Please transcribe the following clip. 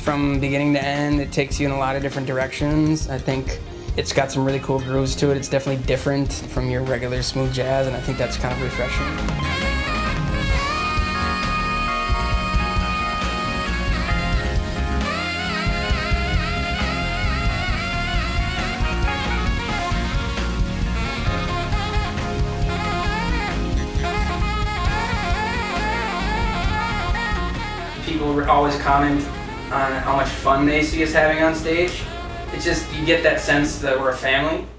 from beginning to end. It takes you in a lot of different directions. I think it's got some really cool grooves to it. It's definitely different from your regular smooth jazz, and I think that's kind of refreshing. People always comment on how much fun they see us having on stage. It's just, you get that sense that we're a family.